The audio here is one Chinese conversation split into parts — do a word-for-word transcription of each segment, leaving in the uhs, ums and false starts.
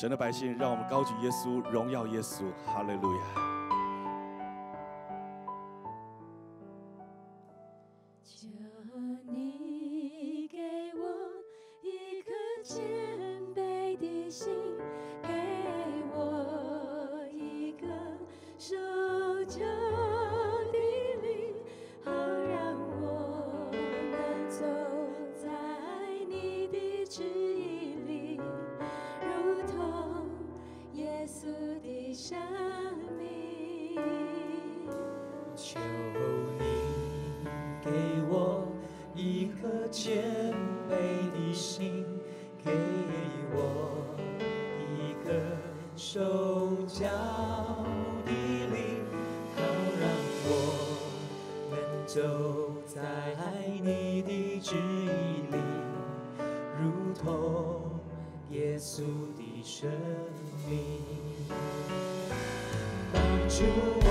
神的百姓，让我们高举耶稣，荣耀耶稣，哈利路亚。 求你给我一颗谦卑的心，给我一个受教的灵，好让我能走在你的旨意里，如同耶稣的生命。 求你给我一颗谦卑的心，给我一颗受教的灵，好让我能走在你的旨意里，如同耶稣的生命。帮助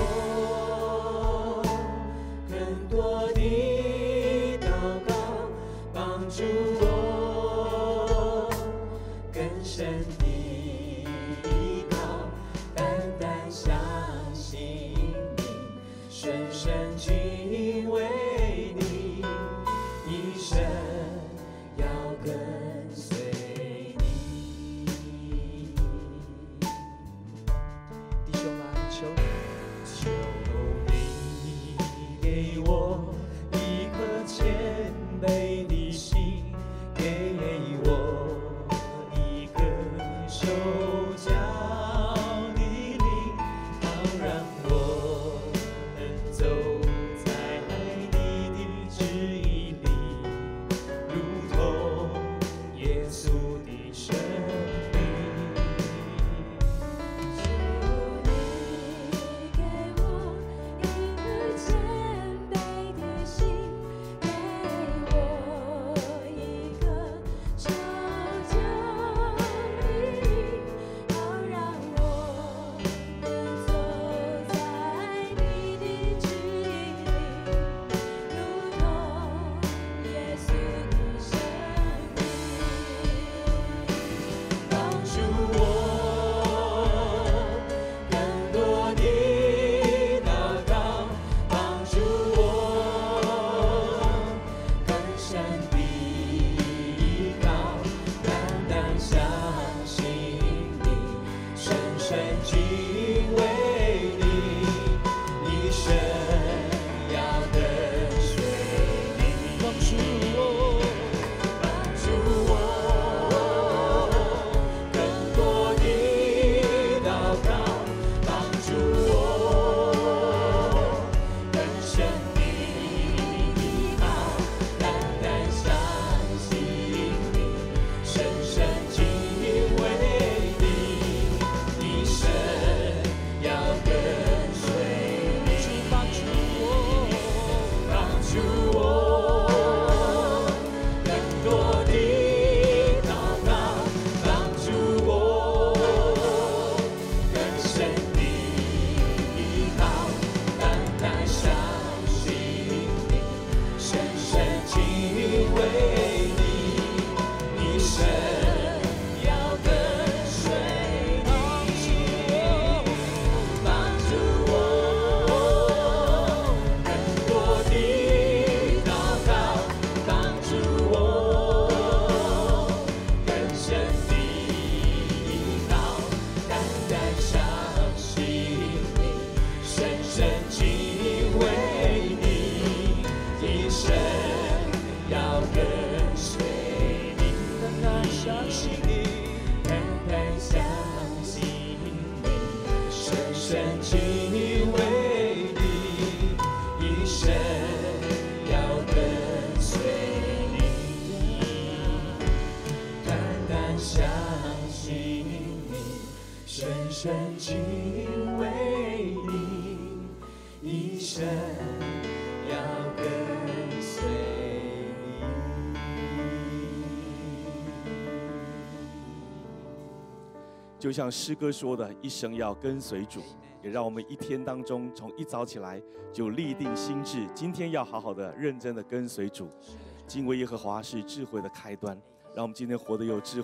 我更多的祷告，帮助我更深的依靠，单单相信你，深深敬畏你，一生要跟随你。弟兄们，求求你给我一颗谦卑的心，给我一个受教的灵，好让我能走在你的旨意里，如同耶稣的生命。 就像诗歌说的，一生要跟随主，也让我们一天当中从一早起来就立定心志，今天要好好的、认真的跟随主。敬畏耶和华是智慧的开端，让我们今天活得有智慧，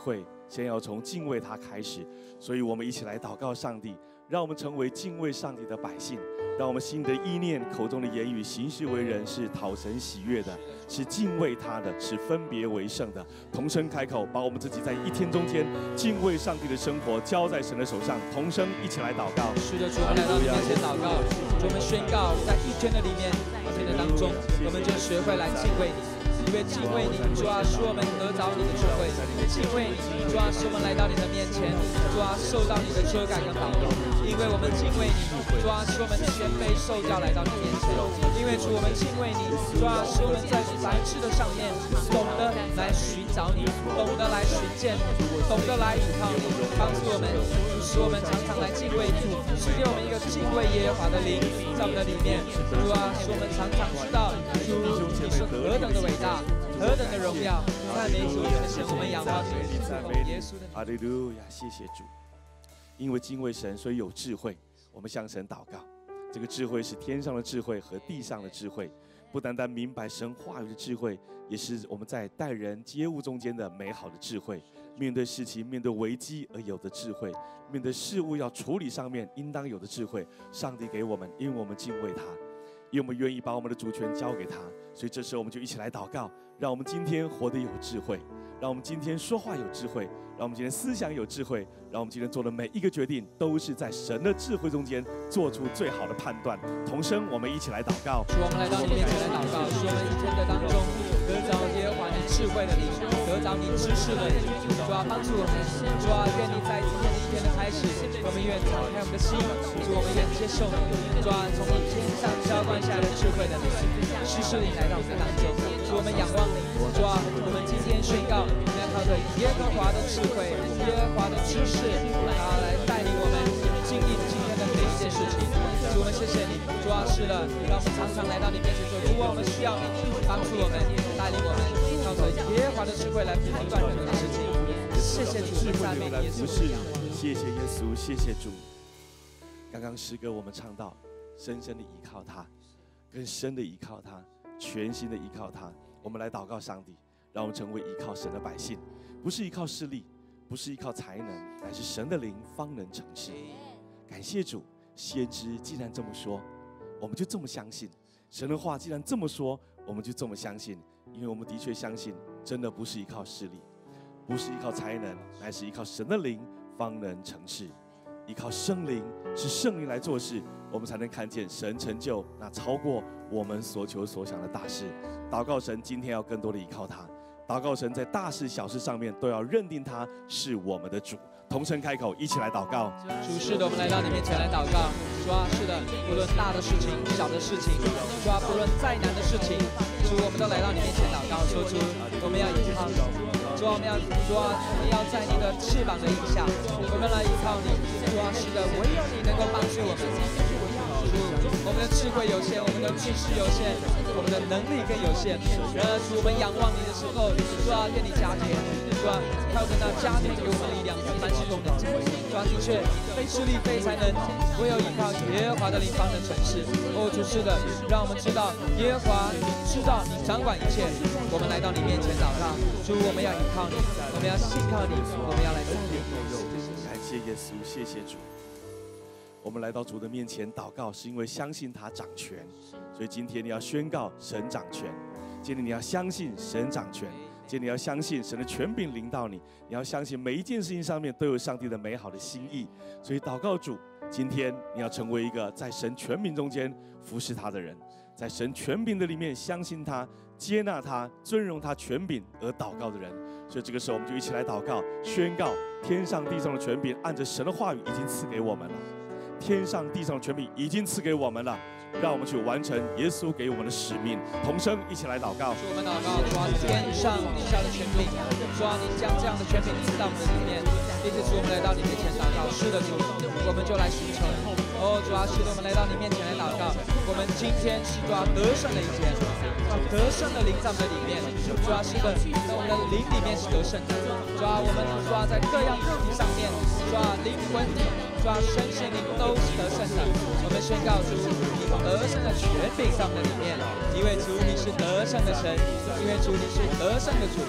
先要从敬畏他开始，所以我们一起来祷告上帝，让我们成为敬畏上帝的百姓，让我们心里的意念、口中的言语、行事为人是讨神喜悦的，是敬畏他的，是分别为圣的。同声开口，把我们自己在一天中间敬畏上帝的生活交在神的手上，同声一起来祷告。 是的，主，我们来到你面前祷告，主，我们宣告，在一天的里面，一天的当中，我们就学会来敬畏你。因为敬畏你，主啊，使我们得着你的智慧；敬畏你，主啊，使我们来到你的面前，主啊，受到你的遮盖跟保护。因为我们敬畏你，主啊，使我们谦卑受教来到你面前。因为主，我们敬畏你，主啊，使我们在凡事的上面懂得来寻找你，懂得来寻见你，懂得来依靠你，帮助我们，使我们常常来敬畏你，赐给我们一个敬畏耶和华的灵在我们的里面。主啊，使我们常常知道，主你是何等的伟大。何等的荣耀！赞美主，感谢我们仰望你，赞美耶稣的名。 哈利路亚，谢谢主。因为敬畏神，所以有智慧。我们向神祷告，这个智慧是天上的智慧和地上的智慧，不单单明白神话语的智慧，也是我们在待人接物中间的美好的智慧。面对事情、面对危机而有的智慧，面对事物要处理上面应当有的智慧，上帝给我们，因为我们敬畏他。因为我们愿意把我们的主权交给他，所以这时候我们就一起来祷告，让我们今天活得有智慧，让我们今天说话有智慧，让我们今天思想有智慧，让我们今天做的每一个决定都是在神的智慧中间做出最好的判断。同声，我们一起来祷告。 主，我们来到你面前来祷告，使我们一天的当中得着耶和华你智慧的灵，得着你知识的灵。主啊，帮助我们。主啊，愿你在今天的一天的开始，我们愿敞开我们的心，主，我们愿接受你。主啊，从你天上浇灌下的智慧的灵，知识灵来到我们的当中。主，我们仰望你。主啊，我们今天宣告，我们要靠着耶和华的智慧、耶和华的知识，然后来带领我们经历今天的每一件事情。主，我们谢谢你。主啊，是的，让我们常常来到你面前说，主啊，我们需要你帮助我们，带领我们，靠着耶和华的智慧来判断任何的事情。谢谢主，赞美耶稣。 谢谢耶稣，谢谢主。刚刚诗歌我们唱到，深深的依靠他，更深的依靠他，全心的依靠他。我们来祷告上帝，让我们成为依靠神的百姓，不是依靠势力，不是依靠才能，乃是神的灵方能成事。感谢主，先知既然这么说，我们就这么相信。神的话既然这么说，我们就这么相信，因为我们的确相信，真的不是依靠势力，不是依靠才能，乃是依靠神的灵方能成事。依靠圣灵，是圣灵来做事，我们才能看见神成就那超过我们所求所想的大事。祷告神，今天要更多的依靠他。祷告神，在大事小事上面都要认定他是我们的主。同声开口，一起来祷告。 主，是的，我们来到你面前来祷告。主啊，是的，不论大的事情、小的事情，主啊，不论再难的事情，主，我们都来到你面前祷告，说主，我们要依靠你。主啊，我们要，主啊，我们要在你的翅膀的影下，我们来依靠你。主啊，是的，唯有你能够帮助我们。主，我们的智慧有限，我们的知识有限，我们的能力更有限。然而，主，我们仰望你的时候，主啊，愿你加添。主啊，靠着那加添给我们力量，凡事都能。主啊，的确，非势力非才能，唯有依靠耶和华的灵方能成事。哦，主，是的，让我们知道耶和华你知道你掌管一切。我们来到你面前祷告，主，我们要依靠你，我们要信靠你，我们要来赞美你。 感谢耶稣，谢谢主。我们来到主的面前祷告，是因为相信他掌权，所以今天你要宣告神掌权。今天你要相信神掌权，今天你要相信神的权柄临到你，你要相信每一件事情上面都有上帝的美好的心意。所以祷告主，今天你要成为一个在神权柄中间服侍他的人，在神权柄的里面相信他、接纳他、尊荣他权柄而祷告的人。所以这个时候我们就一起来祷告，宣告天上地上的权柄按着神的话语已经赐给我们了。天上地上的权柄已经赐给我们了，让我们去完成耶稣给我们的使命。同声一起来祷告。 主，我们祷告，主啊，天上地下的权柄，主啊，你将这样的权柄赐到我们的里面。因此，主，我们来到你面前祷告。是的，主，我们就来寻求。哦，主啊，是的，我们来到你面前来祷告。我们今天是主啊得胜的一天，得胜的灵在我们的里面。主啊，是的，在我们的灵里面是得胜的。主啊，我们主啊在各样肉体上面，主啊灵魂。主啊，身心灵都是得胜的。我们宣告主，你得胜的权柄在我们的里面，因为主你是得胜的神，因为主你是得胜的主。我们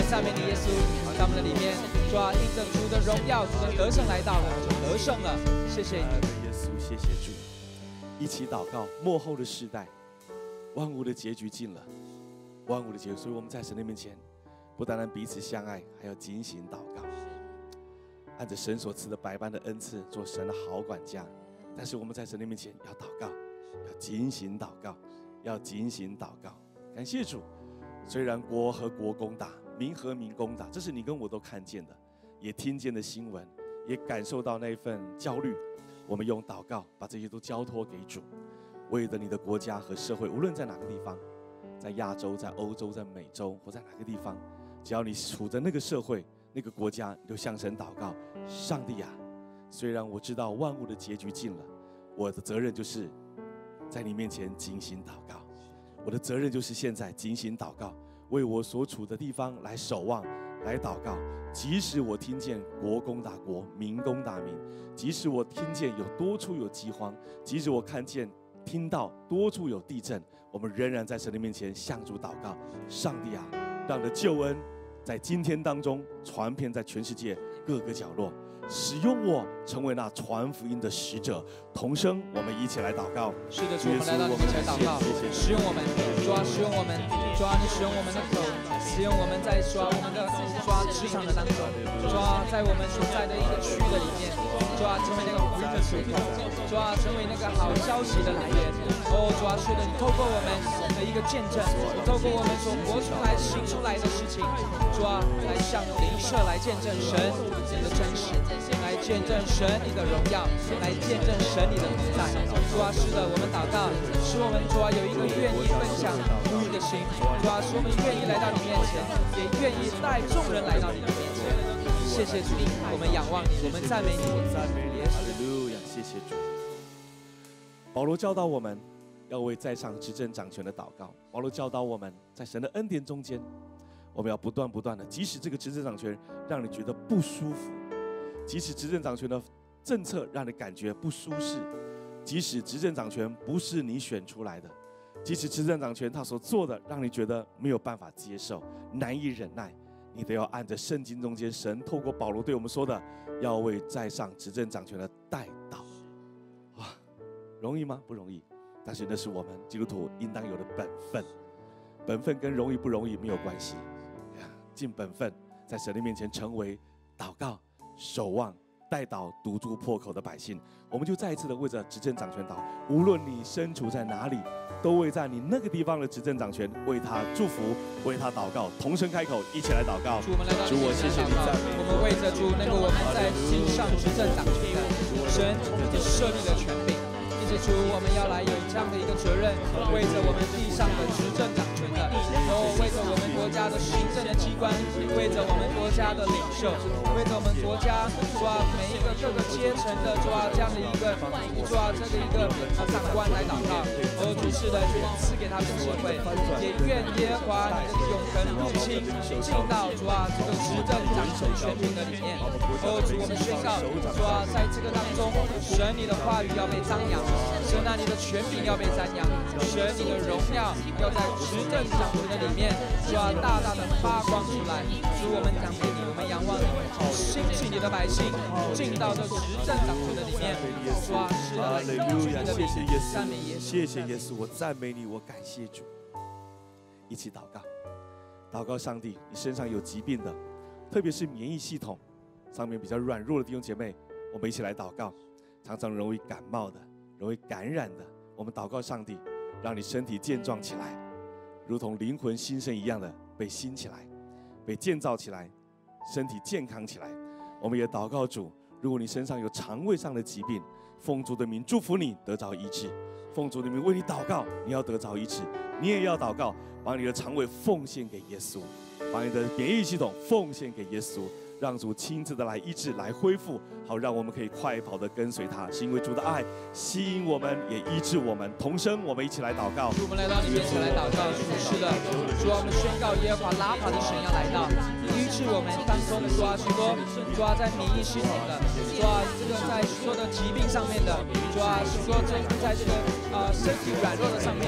赞美你，耶稣，在我们的里面，主啊，因着主的荣耀，主的得胜来到了，就得胜了。谢谢你， 耶稣，谢谢主。一起祷告，末后的世代，万物的结局近了，万物的结局，所以我们在神的面前，不单单彼此相爱，还要警醒祷告，按着神所赐的百般的恩赐，做神的好管家。但是我们在神的面前要祷告，要警醒祷告，要警醒祷告。感谢主，虽然国和国攻打，民和民攻打，这是你跟我都看见的，也听见的新闻，也感受到那一份焦虑。我们用祷告把这些都交托给主，为了你的国家和社会，无论在哪个地方，在亚洲、在欧洲、在美洲或在哪个地方，只要你处在那个社会、那个国家，你就向神祷告：上帝啊，虽然我知道万物的结局近了，我的责任就是在你面前警醒祷告。我的责任就是现在警醒祷告，为我所处的地方来守望，来祷告。即使我听见国攻打国，民攻打民，即使我听见有多处有饥荒，即使我看见、听到多处有地震，我们仍然在神的面前向主祷告：上帝啊，让你的救恩在今天当中传遍在全世界各个角落。使用我成为那传福音的使者，同声我们一起来祷告。 是的，主，我们来到你面前祷告，使用我们，主啊，使用我们，主啊，你使用我们的口，使用我们在主啊我们的主啊职场的当中，主啊，在我们所在的一个区的里面，主啊，成为那个福音的出口，主啊，成为那个好消息的来源。哦，主啊，是的，你透过我们的一个见证，你透过我们所活出来、行出来的事情，主啊，来向灵舍来见证神你的真实。来见证神你的荣耀，来见证神你的同在。主啊，是的，我们祷告，使我们主啊有一个愿意分享福音的心。主啊，使我们愿意来到你面前，也愿意带众人来到你的面前。谢谢主，我们仰望你，我们赞美你，赞美你。 哈利路亚，谢谢主。保罗教导我们要为在上执政掌权的祷告。保罗教导我们在神的恩典中间，我们要不断不断的，即使这个执政掌权让你觉得不舒服，即使执政掌权的政策让你感觉不舒适，即使执政掌权不是你选出来的，即使执政掌权他所做的让你觉得没有办法接受，难以忍耐，你都要按着圣经中间神透过保罗对我们说的，要为在上执政掌权的代祷。哇，容易吗？不容易，但是那是我们基督徒应当有的本分。本分跟容易不容易没有关系，尽本分，在神的面前成为祷告、守望、代祷、堵住破口的百姓。我们就再一次的为着执政掌权祷，无论你身处在哪里，都为在你那个地方的执政掌权为他祝福，为他祷告。同声开口，一起来祷告。 主，我们来到主，我谢谢你赞美我们为着主那个我们在地上执政掌权的神你设立的权柄，因此主，我们要来有这样的一个责任，为着我们地上的执政掌权的，然后为着我们国家的行政的机关，为着我们国家的领袖，为着我们国家主啊每一个各个阶层的主啊这样的一个主啊这个一个啊长官来祷告。哦，主是的，愿赐给他们机会，也愿耶和华你的永恒入侵进到主啊这个执政掌权权柄的里面。哦，主，我们宣告主啊，在这个当中，神你的话语要被张扬，神啊你的权柄要被瞻仰，神你的荣耀要在执政掌权的里面主啊大大的发光出来。主，我们感谢你，我们仰望你，兴起你的百姓进到这执政掌权的里面。主啊，是的， 哈利路亚，谢谢耶赞美耶稣， 稣， 谢谢耶稣，我赞美你，我感谢主。一起祷告，祷告上帝，你身上有疾病的，特别是免疫系统上面比较软弱的弟兄姐妹，我们一起来祷告。常常容易感冒的，容易感染的，我们祷告上帝，让你身体健壮起来，如同灵魂新生一样的被新起来，被建造起来，身体健康起来。我们也祷告主，如果你身上有肠胃上的疾病，奉主的名祝福你得着医治，奉主的名为你祷告，你要得着医治。你也要祷告，把你的肠胃奉献给耶稣，把你的免疫系统奉献给耶稣，让主亲自的来医治，来恢复，好让我们可以快跑的跟随他。是因为主的爱吸引我们，也医治我们。同声，我们一起来祷告。 主，我们来到你面前来祷告。主，是的，主啊，我们宣告耶和华拉法的神要来到，医治我们当中主啊许多主啊在免疫系统的，主啊这个在许多的疾病上面的，主啊许多这在这个啊、呃、身体软弱的上面的，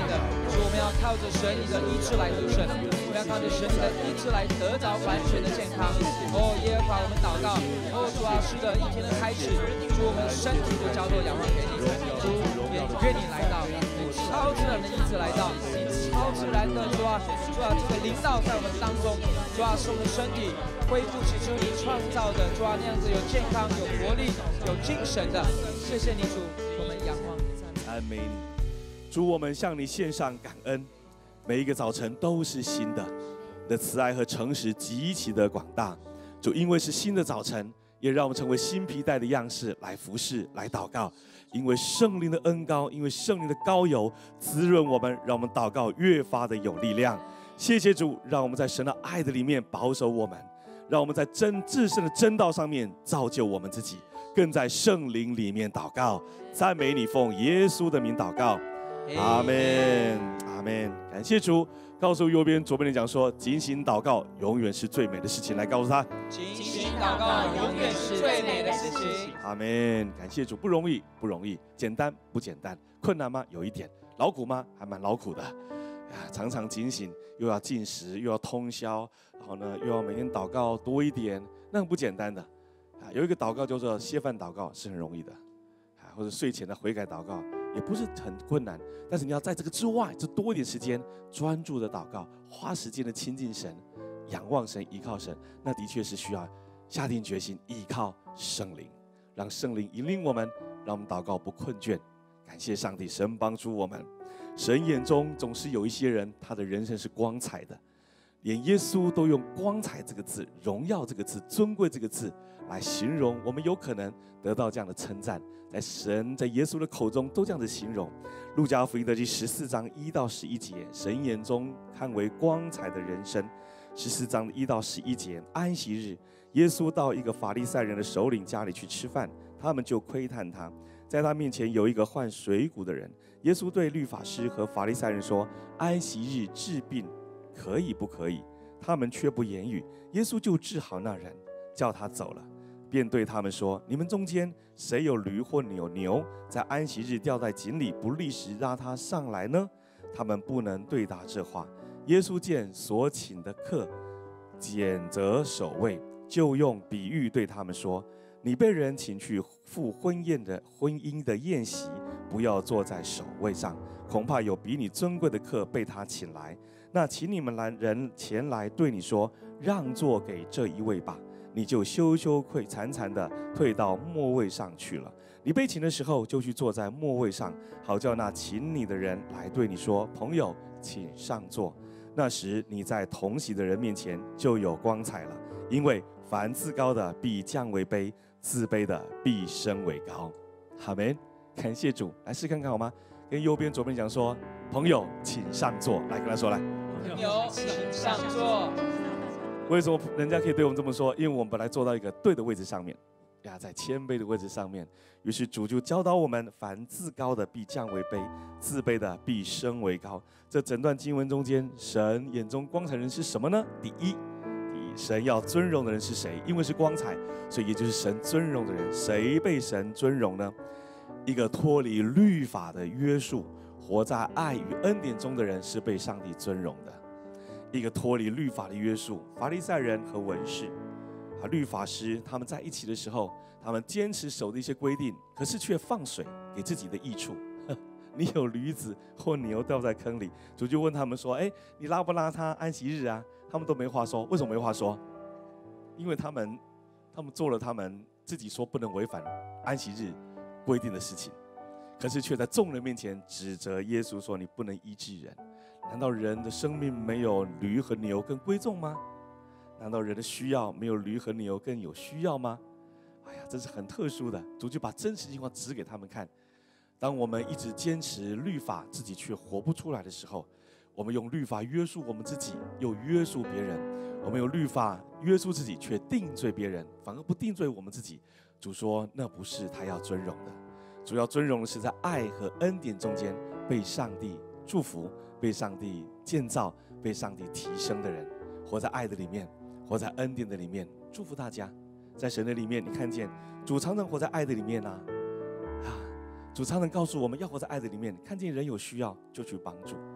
主，我们要靠着神你的医治来得胜，我们要靠着神你的医治来得着完全的健康。哦，耶和华，我们祷告，哦，主啊，是的，一天的开始，主，我们的身体就交托仰望给你，主，也愿你来到，你超自然的医治来到，你超自然的主啊，主啊，这个领导在我们当中，主啊，使我们的身体恢复起初你创造的，主啊，那样子有健康、有活力、有精神的。谢谢你，主，我们仰望赞美。 赞美你，主，我们向你献上感恩。每一个早晨都是新的，你的慈爱和诚实极其的广大。主，因为是新的早晨，也让我们成为新皮带的样式来服侍、来祷告。因为圣灵的恩膏，因为圣灵的膏油滋润我们，让我们祷告越发的有力量。谢谢主，让我们在神的爱的里面保守我们，让我们在真至圣的真道上面造就我们自己，更在圣灵里面祷告。赞美你，奉耶稣的名祷告，阿们，阿们。感谢主。告诉右边、左边的讲说，警醒祷告永远是最美的事情。来告诉他， 警醒祷告永远是最美的事情。 阿们。感谢主，不容易，不容易，简单不简单，困难吗？有一点，劳苦吗？还蛮劳苦的。啊，常常警醒，又要进食，又要通宵，然后呢，又要每天祷告多一点，那很不简单的。啊，有一个祷告叫做歇饭祷告，是很容易的。啊，或者睡前的悔改祷告。也不是很困难，但是你要在这个之外，就多一点时间，专注的祷告，花时间的亲近神，仰望神，依靠神，那的确是需要下定决心，依靠圣灵，让圣灵引领我们，让我们祷告不困倦。感谢上帝，神帮助我们。神眼中总是有一些人，他的人生是光彩的，连耶稣都用光彩这个字、荣耀这个字、尊贵这个字来形容我们，有可能得到这样的称赞。在神在耶稣的口中都这样的形容。路加福音的第十四章一到十一节，神眼中看为光彩的人生。十四章的一到十一节，安息日，耶稣到一个法利赛人的首领家里去吃饭，他们就窥探他，在他面前有一个患水谷的人。耶稣对律法师和法利赛人说：安息日治病可以不可以？他们却不言语。耶稣就治好那人，叫他走了。便对他们说：你们中间谁有驴或有牛，在安息日掉在井里，不立时拉他上来呢？他们不能对答这话。耶稣见所请的客拣择守卫，就用比喻对他们说：你被人请去赴婚宴的婚姻的宴席，不要坐在首位上，恐怕有比你尊贵的客被他请来。那请你们来人前来对你说：让座给这一位吧。你就羞羞愧惭惭地退到末位上去了。你被请的时候，就去坐在末位上，好叫那请你的人来对你说：朋友，请上座。那时你在同席的人面前就有光彩了，因为凡自高的必降为卑，自卑的必升为高。阿们。感谢主。来试看看好吗？跟右边左边讲说：朋友，请上座。来跟他说，来， 朋友，请上座。 为什么人家可以对我们这么说？因为我们本来坐到一个对的位置上面，呀，在谦卑的位置上面。于是主就教导我们：凡自高的必降为卑，自卑的必升为高。这整段经文中间，神眼中光彩人是什么呢？第一，第一，神要尊荣的人是谁？因为是光彩，所以也就是神尊荣的人。谁被神尊荣呢？一个脱离律法的约束，活在爱与恩典中的人是被上帝尊荣的。一个脱离律法的约束，法利赛人和文士啊，律法师他们在一起的时候，他们坚持守的一些规定，可是却放水给自己的益处。你有驴子或牛掉在坑里，主就问他们说：哎，你拉不拉他安息日啊？他们都没话说。为什么没话说？因为他们他们做了他们自己说不能违反安息日规定的事情，可是却在众人面前指责耶稣说：你不能医治人。难道人的生命没有驴和牛更贵重吗？难道人的需要没有驴和牛更有需要吗？哎呀，这是很特殊的。主就把真实情况指给他们看。当我们一直坚持律法，自己却活不出来的时候，我们用律法约束我们自己，又约束别人；我们用律法约束自己，却定罪别人，反而不定罪我们自己。主说，那不是他要尊荣的。主要尊荣的是在爱和恩典中间被上帝祝福，被上帝建造，被上帝提升的人，活在爱的里面，活在恩典的里面。祝福大家，在神的里面，你看见主常常活在爱的里面啊！啊，主常常告诉我们要活在爱的里面，看见人有需要就去帮助，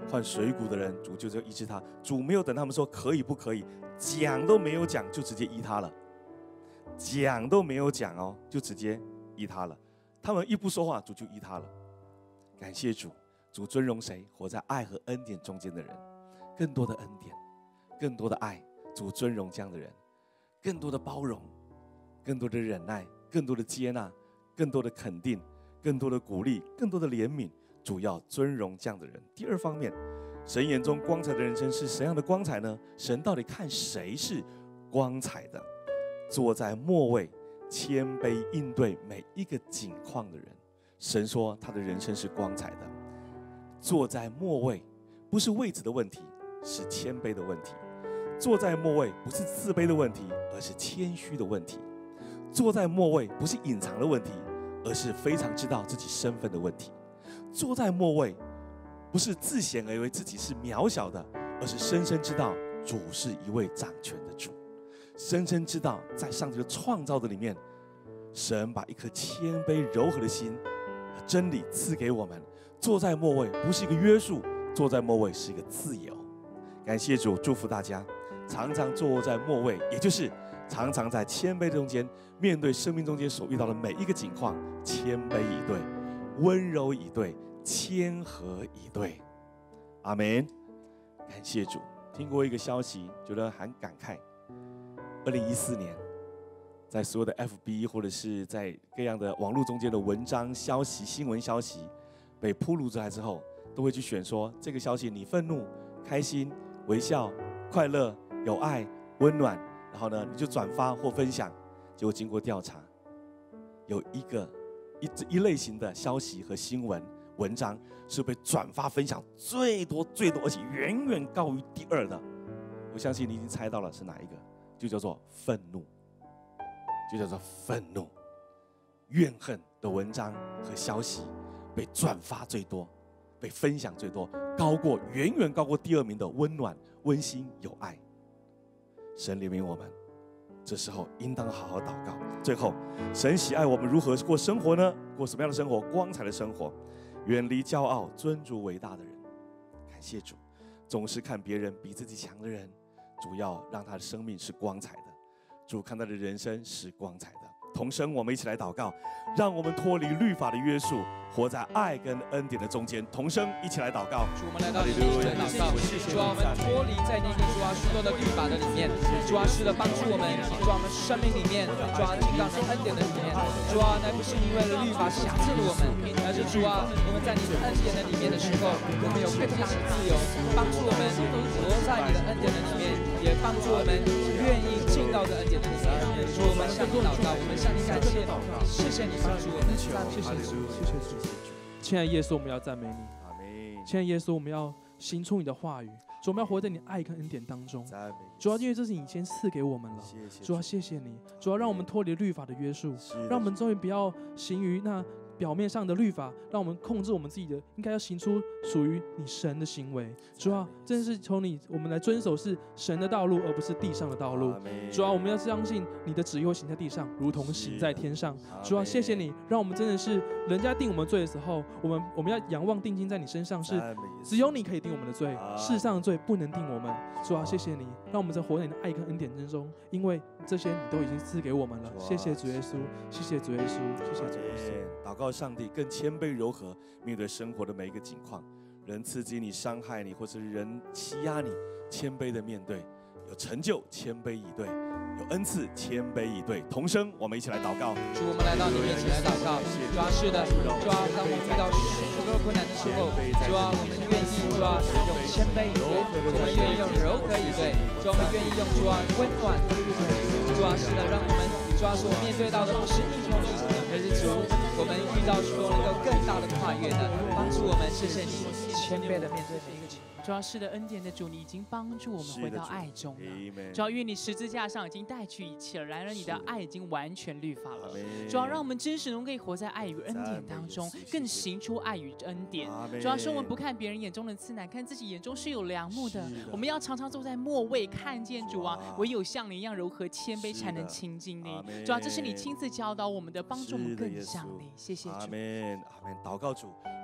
患水谷的人，主就就医治他。主没有等他们说可以不可以，讲都没有讲就直接医他了，讲都没有讲哦，就直接医他了。他们一不说话，主就医他了。感谢主，主尊荣谁？活在爱和恩典中间的人，更多的恩典，更多的爱，主尊荣这样的人，更多的包容，更多的忍耐，更多的接纳，更多的肯定，更多的鼓励，更多的怜悯。主要尊荣这样的人。第二方面，神眼中光彩的人生是怎样的光彩呢？神到底看谁是光彩的？坐在末位，谦卑应对每一个境况的人。神说他的人生是光彩的。坐在末位，不是位置的问题，是谦卑的问题。坐在末位，不是自卑的问题，而是谦虚的问题。坐在末位，不是隐藏的问题，而是非常知道自己身份的问题。坐在末位，不是自显而以为自己是渺小的，而是深深知道主是一位掌权的主，深深知道在上帝的创造的里面，神把一颗谦卑柔和的心和真理赐给我们。坐在末位不是一个约束，坐在末位是一个自由。感谢主，祝福大家常常坐在末位，也就是常常在谦卑中间，面对生命中间所遇到的每一个境况，谦卑以对，温柔以对，谦和以对。阿们。感谢主。听过一个消息，觉得很感慨。二零一四年，在所有的 F B 或者是在各样的网络中间的文章、消息、新闻消息被铺露出来之后，都会去选说这个消息你愤怒、开心、微笑、快乐、有爱、温暖，然后呢你就转发或分享。结果经过调查，有一个一一类型的消息和新闻文章是被转发分享最多最多，而且远远高于第二的。我相信你已经猜到了是哪一个，就叫做愤怒，就叫做愤怒，怨恨的文章和消息被转发最多，被分享最多，高过远远高过第二名的温暖、温馨、有爱。神怜悯我们，这时候应当好好祷告。最后，神喜爱我们如何过生活呢？过什么样的生活？光彩的生活，远离骄傲，尊主伟大的人。感谢主，总是看别人比自己强的人，主要让他的生命是光彩的。主看他的人生是光彩的。同声，我们一起来祷告，让我们脱离律法的约束，活在爱跟恩典的中间。同声一起来祷告。 主，我们来到你面前祷告，主啊，我们脱离在那个主啊许多的律法的里面，主啊是的帮助我们，主啊我们生命里面，主啊进到你恩典的里面，主啊那不是因为律法辖制了我们，而是主啊我们在你恩典的里面的时候，我们有更大的自由，帮助我们活在你的恩典的里面，也帮助我们愿意进到这恩典的里面。主，我们向你祷告，我们向你感谢，谢谢你帮助我们，谢谢主，谢谢主。 亲爱的耶稣，我们要赞美你。 阿们。 亲爱的耶稣，我们要行出你的话语。主，我们要活在你爱跟恩典当中。 赞美主要因为这是你先赐给我们了。 谢谢主要谢谢你。主要让我们脱离律法的约束， 是的让我们终于不要行于那表面上的律法，让我们控制我们自己的，应该要行出属于你神的行为。主啊，真的是从你我们来遵守是神的道路，而不是地上的道路。主啊，我们要相信你的旨意会行在地上，如同行在天上。主啊，谢谢你，让我们真的是人家定我们罪的时候，我们我们要仰望定睛在你身上，是只有你可以定我们的罪，世上的罪不能定我们。主啊，谢谢你，让我们在活在你的爱跟恩典之中，因为这些你都已经赐给我们了。谢谢主耶稣，谢谢主耶稣，谢谢主耶稣。 祷告上帝更谦卑柔和，面对生活的每一个境况，人刺激你、伤害你，或是人欺压你，谦卑的面对，有成就，谦卑以对，有恩赐，谦卑以对。同声，我们一起来祷告。 主，我们来到你面前来祷告。主啊，是的，主啊，当我们遇到许多困难的时候，主啊，我们愿意，主啊，用谦卑以对，我们愿意用柔和以对，主啊，我们愿意用主啊温暖以对。主啊，是的，让我们主啊所面对到的不是一种一种，而是主，我们遇到许多能够更大的跨越的，帮助我们。谢谢你，谦卑的面对每一个情况。 主要是的，恩典的主，你已经帮助我们回到爱中了。主要因为你十字架上已经带去一切了，然而你的爱已经完全律法了。主要让我们真实能可以活在爱与恩典当中，更行出爱与恩典。主要是我们不看别人眼中的刺难，看自己眼中是有良木的。我们要常常坐在末位，看见主啊，唯有像你一样柔和谦卑，才能亲近你。主要这是你亲自教导我们的，帮助我们更像你。谢谢主。 阿门，阿门。祷告主，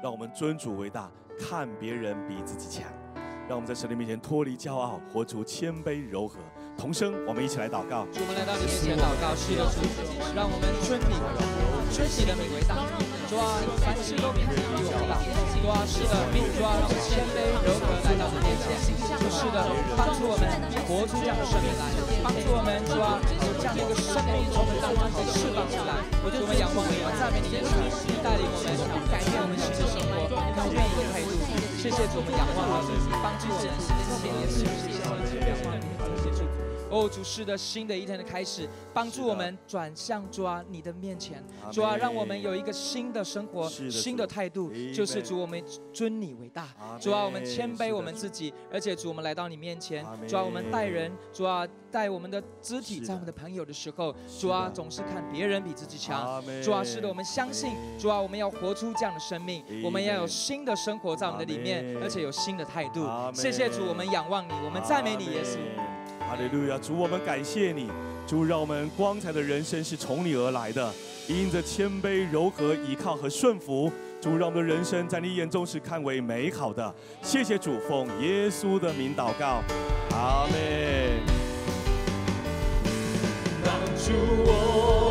让我们尊主为大，看别人比自己强。让我们在神的面前脱离骄傲，活出谦卑柔和。同声，我们一起来祷告。 主，我们来到你面前祷告，是的，主，让我们尊你为大，尊你的名为大。主啊，凡事都比你比我们大。主啊，是的，主啊，让我们谦卑柔和来到你面前。主，是的，帮助我们活出这样的生命来，帮助我们，主啊，有这样的一个生命中的当中可以释放出来。我就我们仰望你，我们赞美你，耶稣，带领我们改变我们新的生活，改变一个态度。谢谢主，我们仰望你，帮助我们，谢谢耶稣，谢谢主。哦，主，是的，新的一天的开始，帮助我们转向主啊你的面前，主啊，让我们有一个新的生活，新的态度，就是主，我们尊你为大，主啊，我们谦卑我们自己，而且主，我们来到你面前，主啊，我们待人，主啊，带我们的肢体，在我们的朋友的时候，主啊，总是看别人比自己强，主啊，是的，我们相信，主啊，我们要活出这样的生命，我们要有新的生活在我们的里面，而且有新的态度。谢谢主，我们仰望你，我们赞美你，耶稣。 哈利路亚！主，我们感谢你，主，让我们光彩的人生是从你而来的，因着谦卑、柔和、倚靠和顺服，主，让我们的人生在你眼中是看为美好的。谢谢主，奉耶稣的名祷告，阿们。 帮助我。